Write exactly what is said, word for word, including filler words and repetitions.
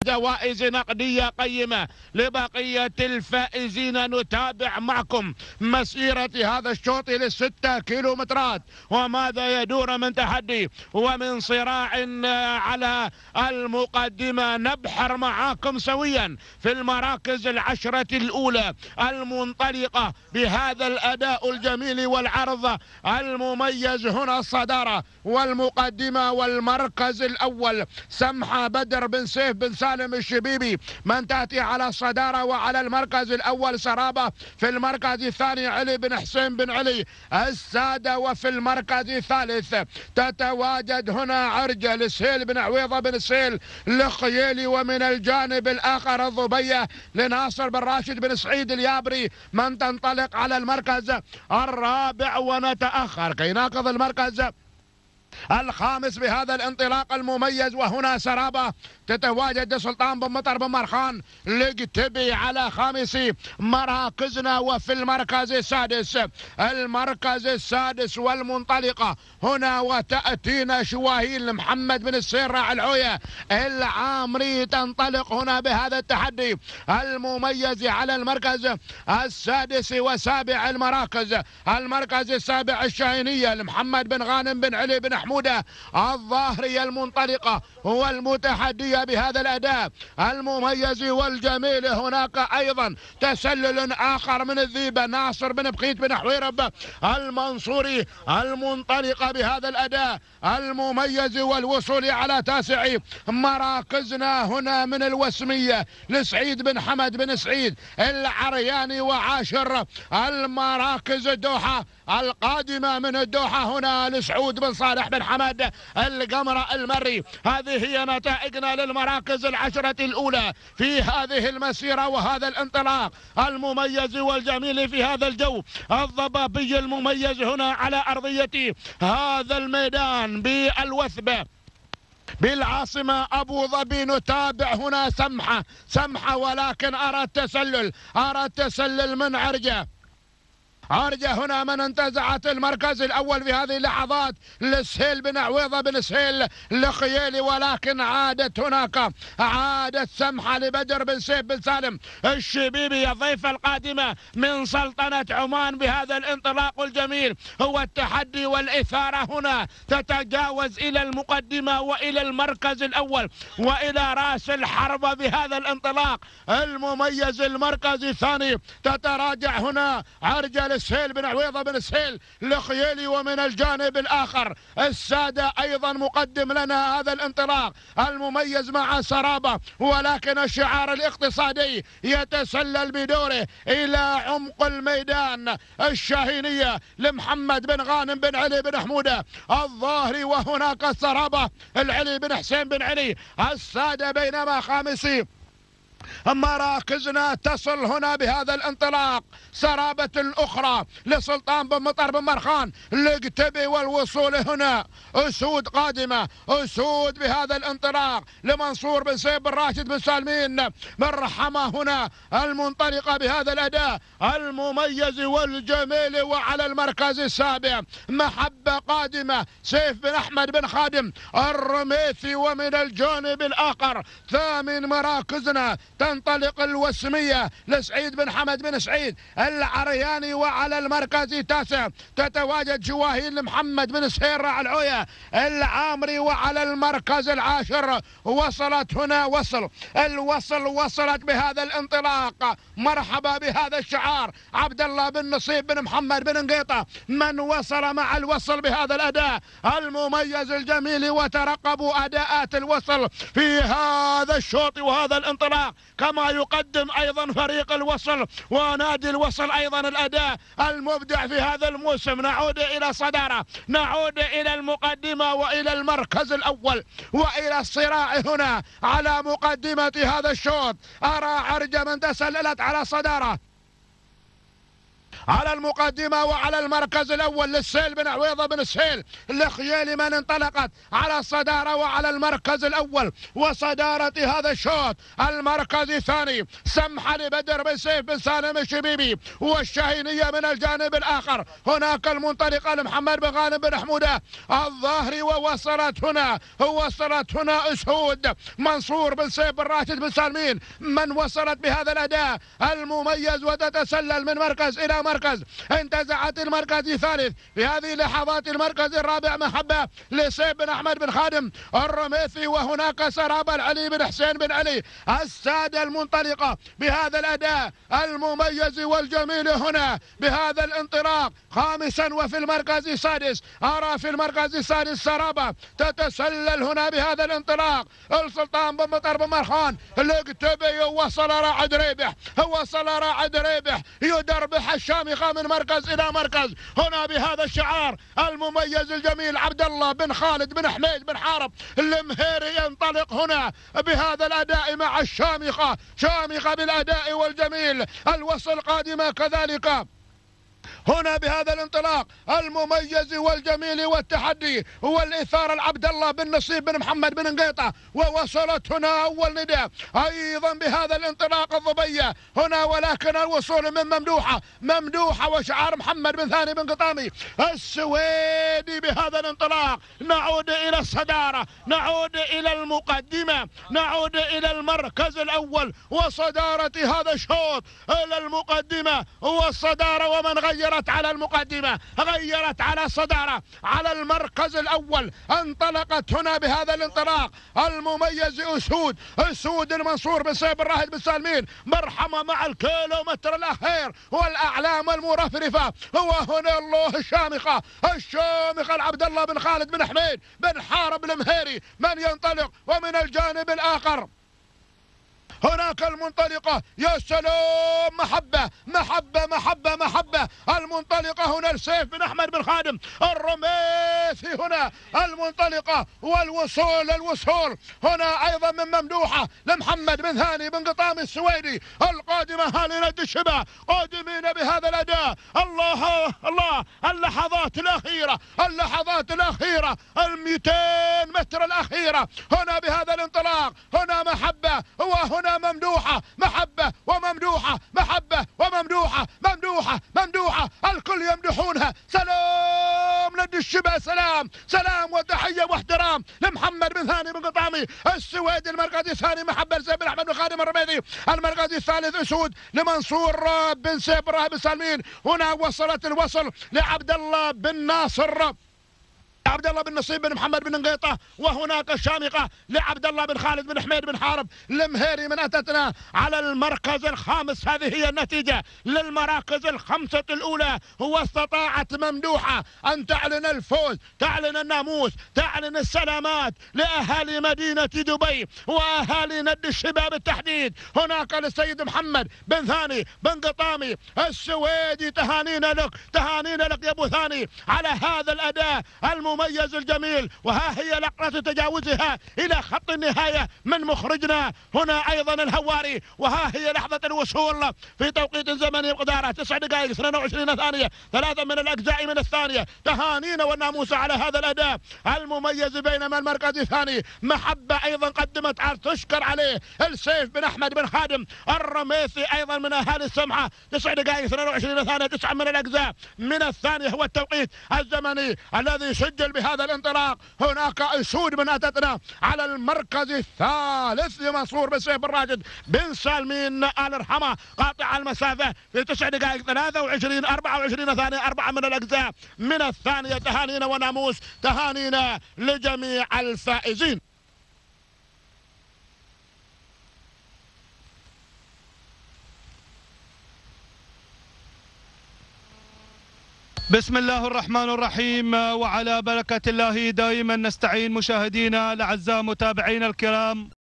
وجوائز نقدية قيمة لبقية الفائزين. نتابع معكم مسيرة هذا الشوط للستة كيلومترات وماذا يدور من تحدي ومن صراع على المقدمة. نبحر معاكم سويا في المراكز العشرة الأولى المنطلقة بهذا الأداء الجميل والعرض المميز. هنا الصدارة والمقدمة والمركز الأول سمحة بدر بن سيف بن سالم الشبيبي من تأتي على الصدارة، وعلى المركز الأول سرابة، في المركز الثاني علي بن حسين بن علي السادة، وفي المركز الثالث تتواجد هنا عرجة لسهيل بن عويضة بن سهيل الخيالي، ومن الجانب الآخر الضبية لناصر بن راشد بن سعيد اليابري من تنطلق على المركز الرابع. ونتأخر كي ناخذ المركز الخامس بهذا الانطلاق المميز، وهنا سرابة تتواجد سلطان بن مطر بن مرخان لقتبي على خامس مراكزنا. وفي المركز السادس المركز السادس والمنطلقة هنا وتأتينا شواهيل محمد بن السيرة العوية العامري تنطلق هنا بهذا التحدي المميز على المركز السادس وسابع المراكز. المركز السابع الشاهينية لمحمد بن غانم بن علي بن حمودة الظاهرية المنطلقة والمتحدية بهذا الأداء المميز والجميل. هناك أيضا تسلل آخر من الذيبة ناصر بن بخيت بن حويرب المنصوري المنطلقة بهذا الأداء المميز والوصول على تاسع مراكزنا هنا من الوسمية لسعيد بن حمد بن سعيد العرياني. وعاشر المراكز الدوحة القادمة من الدوحة هنا لسعود بن صالح بن حمد القمرة المري. هذه هي نتائجنا للمراكز العشرة الأولى في هذه المسيرة وهذا الانطلاق المميز والجميل في هذا الجو الضبابي المميز هنا على أرضية هذا الميدان بالوثبة بالعاصمة أبو ظبي. نتابع هنا سمحة سمحة ولكن أرى التسلل أرى التسلل من عرجة عرجة هنا من انتزعت المركز الأول في هذه اللحظات لسهيل بن عويضة بن سهيل الخيالي، ولكن عادت هناك عادت سمحة لبدر بن سيف بن سالم الشبيبي الضيفة القادمة من سلطنة عمان بهذا الانطلاق الجميل. هو التحدي والإثارة هنا تتجاوز إلى المقدمة وإلى المركز الأول وإلى رأس الحربة بهذا الانطلاق المميز. المركز الثاني تتراجع هنا عرجة سهيل بن عويضة بن سهيل الخيالي، ومن الجانب الآخر السادة أيضا مقدم لنا هذا الانطلاق المميز مع سرابة، ولكن الشعار الاقتصادي يتسلل بدوره إلى عمق الميدان. الشاهينية لمحمد بن غانم بن علي بن حمودة الظاهري، وهناك السرابة العلي بن حسين بن علي السادة، بينما خامسي مراكزنا تصل هنا بهذا الانطلاق سرابة الأخرى لسلطان بن مطر بن مرخان لقتبي، والوصول هنا أسود قادمة أسود بهذا الانطلاق لمنصور بن سيف بن راشد بن سالمين بن رحمة هنا المنطلقة بهذا الأداء المميز والجميل. وعلى المركز السابع محبة قادمة سيف بن أحمد بن خادم الرميثي، ومن الجانب الآخر ثامن مراكزنا تنطلق الوسمية لسعيد بن حمد بن سعيد العرياني، وعلى المركز التاسع تتواجد شواهين محمد بن سهير العوية العامري، وعلى المركز العاشر وصلت هنا وصل الوصل وصلت بهذا الانطلاق. مرحبا بهذا الشعار عبد الله بن نصيب بن محمد بن نقيطة من وصل مع الوصل بهذا الأداء المميز الجميل. وترقبوا أداءات الوصل في هذا الشوط وهذا الانطلاق كما يقدم أيضا فريق الوصل ونادي الوصل أيضا الأداء المبدع في هذا الموسم. نعود إلى صدارة نعود إلى المقدمة وإلى المركز الأول وإلى الصراع هنا على مقدمة هذا الشوط. أرى عرجة من تسللت على صدارة على المقدمة وعلى المركز الأول للسيل بن عويضة بن السيل الخيالي من انطلقت على الصدارة وعلى المركز الأول وصدارة هذا الشوط. المركز الثاني سمحة لبدر بن سيف بن سالم الشبيبي والشاهينية من الجانب الآخر. هناك المنطلقة لمحمد بن غانم بن حمودة الظاهري ووصلت هنا وصلت هنا أسود منصور بن سيف بن راشد بن سالمين من وصلت بهذا الأداء المميز وتتسلل من مركز إلى مركز. انتزعت المركز الثالث في هذه اللحظات المركز الرابع محبة لسيف بن أحمد بن خادم الرميثي، وهناك سراب العلي بن حسين بن علي السادة المنطلقة بهذا الأداء المميز والجميل هنا بهذا الانطلاق خامسا. وفي المركز السادس أرى في المركز السادس سرابة تتسلل هنا بهذا الانطلاق السلطان بن مطر بن مرخان القتبي. وصل راعد ريبح وصل راعد ريبح يدربح الشامخة من مركز إلى مركز هنا بهذا الشعار المميز الجميل. عبد الله بن خالد بن حميد بن حارب المهيري ينطلق هنا بهذا الأداء مع الشامخة، شامخة بالأداء والجميل. الوصل قادمة كذلك هنا بهذا الانطلاق المميز والجميل والتحدي والإثارة العبد الله بن نصيب بن محمد بن نقيطة. ووصلت هنا أول نداء أيضا بهذا الانطلاق الضبية هنا، ولكن الوصول من ممدوحة ممدوحة وشعار محمد بن ثاني بن قطامي السويدي بهذا الانطلاق. نعود إلى الصدارة، نعود إلى المقدمة، نعود إلى المركز الأول وصدارة هذا الشوط إلى المقدمة والصدارة. ومن غيرت على المقدمة غيرت على الصدارة على المركز الأول. انطلقت هنا بهذا الانطلاق المميز أسود أسود المنصور بن سيف بن راهد بن سالمين مرحمة مع الكيلومتر الأخير والأعلام المرفرفة. هو هنا الله الشامخة الشامخة العبد الله بن خالد بن حميد بن حارب المهيري من ينطلق. ومن الجانب الآخر هناك المنطلقة يا سلام محبة محبة محبة محبة المنطلقة هنا السيف بن أحمد بن خادم الرميثي هنا المنطلقة. والوصول الوصول هنا أيضا من ممدوحة لمحمد بن ثاني بن قطامي السويدي القادمة هالي ند الشبا قادمين بهذا الأداء. الله الله اللحظات الأخيرة اللحظات الأخيرة المئتين متر الأخيرة هنا بهذا الانطلاق. هنا محبة وهنا ممدوحة محبة وممدوحة محبة وممدوحة ممدوحة ممدوحة الكل يمدحونها. سلام ند الشبا سلام سلام وتحية واحترام لمحمد بن ثاني بن قطامي السويدي. المركز الثاني محبة لسيف بن أحمد بن خادم الرميثي. المركز الثالث أسود لمنصور بن سيف بن راهب بن سالمين. هنا وصلت الوصل لعبد الله بن ناصر عبد الله بن نصيب بن محمد بن نقيطة. وهناك الشامخة لعبد الله بن خالد بن حميد بن حارب المهيري من أتتنا على المركز الخامس. هذه هي النتيجة للمراكز الخمسة الأولى. واستطاعت ممدوحة أن تعلن الفوز، تعلن الناموس، تعلن السلامات لأهالي مدينة دبي وأهالي ند الشباب بالتحديد. هناك للسيد محمد بن ثاني بن قطامي السويدي تهانينا لك تهانينا لك يا أبو ثاني على هذا الأداء المميز المميز الجميل. وها هي لقطة تجاوزها إلى خط النهاية من مخرجنا هنا أيضا الهواري. وها هي لحظة الوصول في توقيت زمني بقدارة تسع دقائق اثنين وعشرين ثانية ثلاثة من الأجزاء من الثانية. تهانينا والناموس على هذا الأداء المميز. بينما المركز الثاني محبة أيضا قدمت عرض تشكر عليه السيف بن أحمد بن خادم الرميثي أيضا من أهالي السمحة. تسع دقائق اثنين وعشرين ثانية تسعة من الأجزاء من الثانية هو التوقيت الزمني الذي سجل بهذا الانطلاق. هناك أسود من أتتنا على المركز الثالث لمنصور بن سيف بن راشد بن سالمين آل رحمة قاطع المسافة في تسع دقائق ثلاثة وعشرين أربعة وعشرين ثانية أربعة من الأجزاء من الثانية. تهانينا وناموس تهانينا لجميع الفائزين. بسم الله الرحمن الرحيم، وعلى بركة الله دائما نستعين. مشاهدينا الأعزاء متابعينا الكرام،